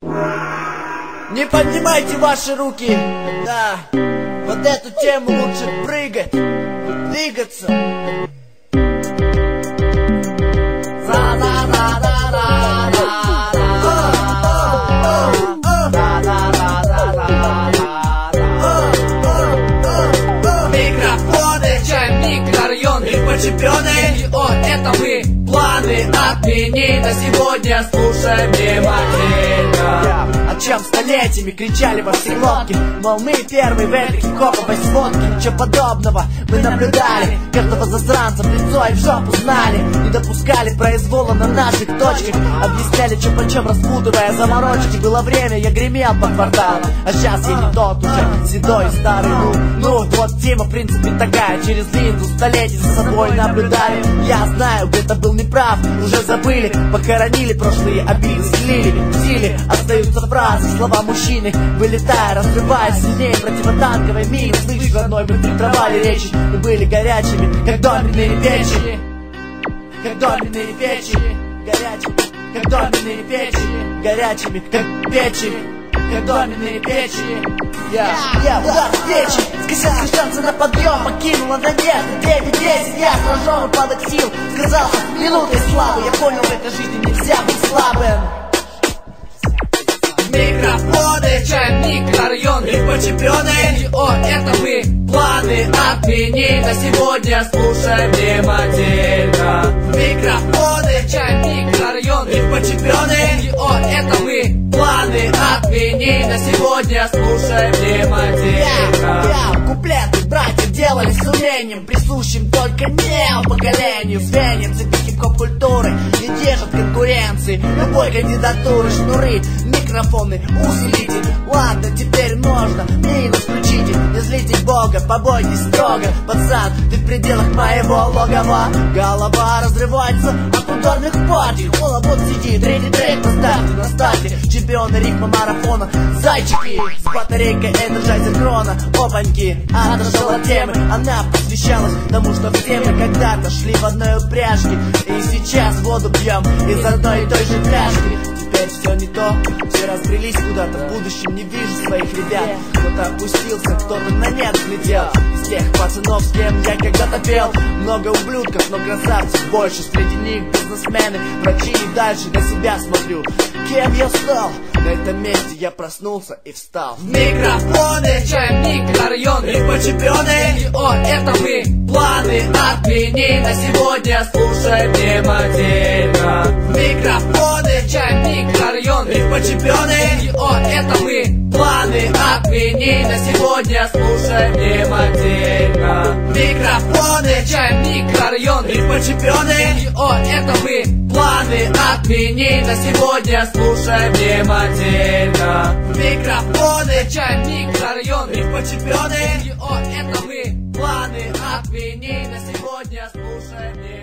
Не поднимайте ваши руки. Да, под эту тему лучше прыгать, двигаться. Микрофоны, чай, микрорайон, чемпионы, это мы. Планы отмени на сегодня, слушаем внимательно. О чем столетиями кричали во все глотки, мол, мы первые в этой хип-хоповой сводке. Ничего подобного мы наблюдали, каждого засранца в лицо и в жопу знали. Не допускали произвола на наших точках, объясняли, что почем, распутывая заморочки. Было время, я гремел по кварталам, а сейчас я не тот уже, седой и старый. Ну, вот тема, в принципе, такая. Через линзу столетий за собой наблюдали. Я знаю, где-то был неправ, уже забыли, похоронили прошлые обиды, слили в силе, остаются фразы, слова мужчины, вылетая, разрывая сильнее противотанковой мины. Слышь, родной, мы фильтровали речи, мы были горячими, как доменные печи, как доменные печи, горячими, как доменные печи, горячими, как печи, как доменные печи. Я удар в печи, скосил шансы на подъем, покинула надежда 9-10, я сражен, упадок сил, сказался минутой славы. Я понял, в этой жизни нельзя быть слабым. Микрофоны, чай, микрорайон, чемпионы, это мы. Планы отмени на сегодня, слушаем внимательно. Микрофоны, чай, микрорайон, чемпионы, это мы. Планы отмени на сегодня, слушаем внимательно. Куплеты братьев делали с умением, присущим только неопоколению. Звеньям цепи хип-хоп культуры не держат конкуренции, любой кандидатуры шнуры, микрофоны, усилитель. Ладно, теперь можно минус включите, не злите Бога, побойтесь строго. Пацан, ты в пределах моего логова, голова разрывается от ударных партий. Холод вот сидит, третий трек поставьте на старте. Чемпионы ритма марафона, зайчики с батарейкой энерджайзер крона. Опаньки, отражала темы, она посвящалась тому, что все мы когда-то шли в одной упряжке, и сейчас воду пьем из одной и той же пляжки. Теперь все не то, все разбрелись куда-то, в будущем не вижу своих ребят. Кто-то опустился, кто-то на нет взлетел. Из тех пацанов, с кем я когда-то пел, много ублюдков, но красавцев больше. Среди них бизнесмены, врачи, и дальше на себя смотрю. Кем я стал? На этом месте я проснулся и встал. Микрофоны, чай, микрорайон, чемпионы, это мы. Планы отмени на сегодня, слушаем внимательно. Микрофоны, чай, микрорайон, чемпионы, это мы. Планы отмени на сегодня, слушаем внимательно. Микрофоны, чай, микрорайон, чемпионы, это мы. Планы отмени на сегодня, слушаем внимательно. Микрофоны, чай, микрорайон, чемпионы, это мы. Планы отмени на сегодня, слушаем внимательно.